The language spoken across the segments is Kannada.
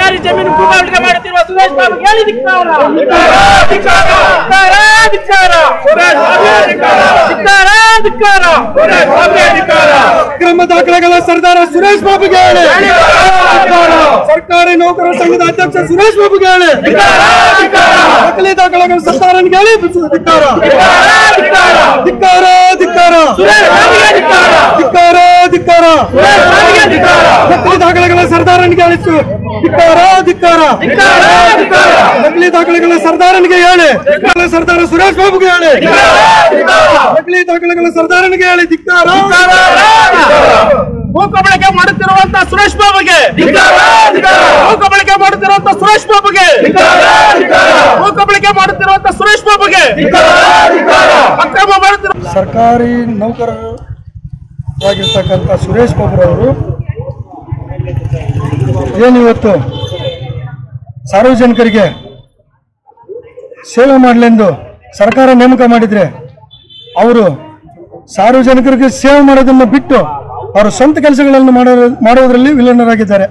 ಸರ್ಕಾರಿ ಜಮೀನು ಭೂಮಾಳಿಕೆ ಮಾಡುತ್ತಿರುವ ಸುರೇಶ್ ಬಾಬುಗೆ ಹೇಳಿ ಧಿಕ್ಕಾರ. ಅಕ್ರಮ ದಾಖಲೆಗಳ ಸರ್ದಾರ ಸುರೇಶ್ ಬಾಬುಗೆ ಹೇಳಿ. ಸರ್ಕಾರಿ ನೌಕರರ ಸಂಘದ ಅಧ್ಯಕ್ಷ ಸುರೇಶ್ ಬಾಬುಗೆ ಹೇಳಿ. ನಕಲಿ ದಾಖಲೆಗಳ ಸರ್ದಾರನಿಗೆ ಹೇಳಿ. ಧಿಕ್ಕಾರ ಧಿಕ್ಕಾರ ಧಿಕ್ಕಾರ ಧಿಕ್ಕಾರ ಧಿಕ್ಕಾರ ನಕಲಿ ದಾಖಲೆಗಳ ಸರ್ದಾರನಿಗೆ ಹೇಳಿ. ಧಿಕ್ಕಾರ ಧಿಕ್ಕಾರ ನಕಲಿ ದಾಖಲೆಗಳ ಸರ್ದಾರನಿಗೆ ಹೇಳಿ. ಸರ್ದಾರ ಸುರೇಶ್ ಬಾಬುಗೆ ಹೇಳಿ. ನಕಲಿ ದಾಖಲೆಗಳ ಸರ್ದಾರನಿಗೆ ಹೇಳಿ. ಧಿಕ್ಕಾರ. ಭೂಕಬಳಿಕೆ ಮಾಡುತ್ತಿರುವಂತಹ ಸುರೇಶ್ ಬಾಬುಗೆ, ಭೂಕಬಳಿಕೆ ಮಾಡುತ್ತಿರುವಂತಹ ಸುರೇಶ್ ಬಾಬುಗೆ, ಭೂಕಬಳಿಕೆ ಮಾಡುತ್ತಿರುವಂತಹ ಸುರೇಶ್ ಬಾಬುಗೆ ಅಕ್ರಮ ಮಾಡುತ್ತಿರುವ ಸರ್ಕಾರಿ ನೌಕರರಾಗಿರ್ತಕ್ಕಂಥ ಸುರೇಶ್ ಬಾಬುರವರು ಏನಿವತ್ತು ಸಾರ್ವಜನಿಕರಿಗೆ ಸೇವೆ ಮಾಡಲೆಂದು ಸರ್ಕಾರ ನೇಮಕ ಮಾಡಿದ್ರೆ ಅವರು ಸಾರ್ವಜನಿಕರಿಗೆ ಸೇವೆ ಮಾಡೋದನ್ನು ಬಿಟ್ಟು ಅವರ ಸ್ವಂತ ಕೆಲಸಗಳನ್ನು ಮಾಡುವುದರಲ್ಲಿ ವಿಲನರಾಗಿದ್ದಾರೆ.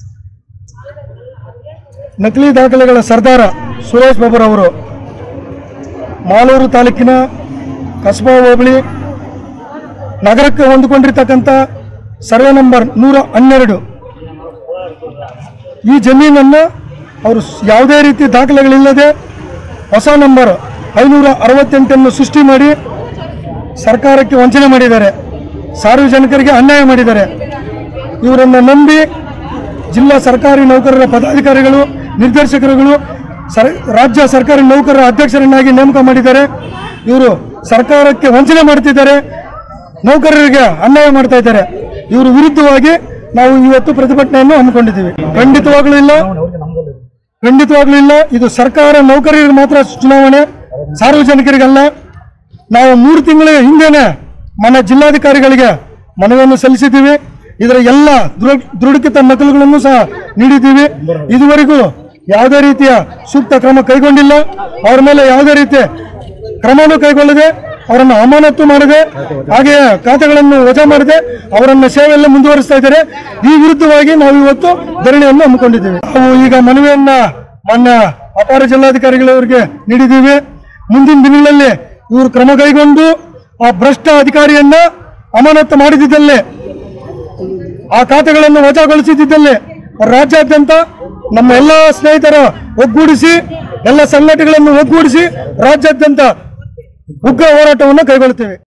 ನಕಲಿ ದಾಖಲೆಗಳ ಸರ್ದಾರ ಸುರೇಶ್ ಬಾಬುರವರು ಮಾಲೂರು ತಾಲೂಕಿನ ಕಸಬಾ ಹೋಬಳಿ ನಗರಕ್ಕೆ ಹೊಂದಿಕೊಂಡಿರ್ತಕ್ಕಂಥ ಸರ್ವೆ ನಂಬರ್ 112 ಈ ಜಮೀನನ್ನು ಅವರು ಯಾವುದೇ ರೀತಿ ದಾಖಲೆಗಳಿಲ್ಲದೆ ಹೊಸ ನಂಬರ್ 568 ಸೃಷ್ಟಿ ಮಾಡಿ ಸರ್ಕಾರಕ್ಕೆ ವಂಚನೆ ಮಾಡಿದ್ದಾರೆ. ಸಾರ್ವಜನಿಕರಿಗೆ ಅನ್ಯಾಯ ಮಾಡಿದ್ದಾರೆ. ಇವರನ್ನು ನಂಬಿ ಜಿಲ್ಲಾ ಸರ್ಕಾರಿ ನೌಕರರ ಪದಾಧಿಕಾರಿಗಳು, ನಿರ್ದೇಶಕರುಗಳು ರಾಜ್ಯ ಸರ್ಕಾರಿ ನೌಕರರ ಅಧ್ಯಕ್ಷರನ್ನಾಗಿ ನೇಮಕ ಮಾಡಿದ್ದಾರೆ. ಇವರು ಸರ್ಕಾರಕ್ಕೆ ವಂಚನೆ ಮಾಡ್ತಿದ್ದಾರೆ, ನೌಕರರಿಗೆ ಅನ್ಯಾಯ ಮಾಡ್ತಾ ಇದ್ದಾರೆ. ಇವರು ವಿರುದ್ಧವಾಗಿ ನಾವು ಇವತ್ತು ಪ್ರತಿಭಟನೆಯನ್ನು ಹಮ್ಮಿಕೊಂಡಿದ್ದೀವಿ. ಖಂಡಿತವಾಗ್ಲೂ ಇಲ್ಲ. ಇದು ಸರ್ಕಾರ ನೌಕರರಿಗೆ ಮಾತ್ರ ಚುನಾವಣೆ, ಸಾರ್ವಜನಿಕರಿಗಲ್ಲ. ನಾವು 3 ತಿಂಗಳ ಹಿಂದೆನೆ ಮನೆ ಜಿಲ್ಲಾಧಿಕಾರಿಗಳಿಗೆ ಮನವಿಯನ್ನು ಸಲ್ಲಿಸಿದ್ದೀವಿ. ಇದರ ಎಲ್ಲ ದೃಢೀಕೃತ ನಕಲುಗಳನ್ನು ಸಹ ನೀಡಿದ್ದೀವಿ. ಇದುವರೆಗೂ ಯಾವುದೇ ರೀತಿಯ ಸೂಕ್ತ ಕ್ರಮ ಕೈಗೊಂಡಿಲ್ಲ. ಅವರ ಮೇಲೆ ಯಾವುದೇ ರೀತಿಯ ಕ್ರಮವನ್ನು ಕೈಗೊಳ್ಳದೆ ಅವರನ್ನು ಅಮಾನತು ಮಾಡದೆ, ಹಾಗೆಯೇ ಖಾತೆಗಳನ್ನು ವಜಾ ಮಾಡದೆ ಅವರನ್ನ ಸೇವೆಯಲ್ಲಿ ಮುಂದುವರಿಸ್ತಾ ಇದ್ದಾರೆ. ಈ ವಿರುದ್ಧವಾಗಿ ನಾವು ಇವತ್ತು ಧರಣಿಯನ್ನು ಹಮ್ಮಿಕೊಂಡಿದ್ದೀವಿ. ನಾವು ಈಗ ಮನವಿಯನ್ನ ಮಾನ್ಯ ಅಪರ ಜಿಲ್ಲಾಧಿಕಾರಿಗಳವರಿಗೆ ನೀಡಿದ್ದೀವಿ. ಮುಂದಿನ ದಿನಗಳಲ್ಲಿ ಇವರು ಕ್ರಮ ಕೈಗೊಂಡು ಆ ಭ್ರಷ್ಟ ಅಧಿಕಾರಿಯನ್ನ ಅಮಾನತು ಮಾಡಿದ್ದಲ್ಲಿ, ಆ ಖಾತೆಗಳನ್ನು ವಜಾಗೊಳಿಸಿದ್ದಲ್ಲಿ ರಾಜ್ಯಾದ್ಯಂತ ನಮ್ಮ ಎಲ್ಲ ಸ್ನೇಹಿತರ ಒಗ್ಗೂಡಿಸಿ, ಎಲ್ಲ ಸಂಘಟನೆಗಳನ್ನು ಒಗ್ಗೂಡಿಸಿ ರಾಜ್ಯಾದ್ಯಂತ ಉಗ್ರ ಹೋರಾಟವನ್ನು ಕೈಗೊಳ್ಳುತ್ತೇವೆ.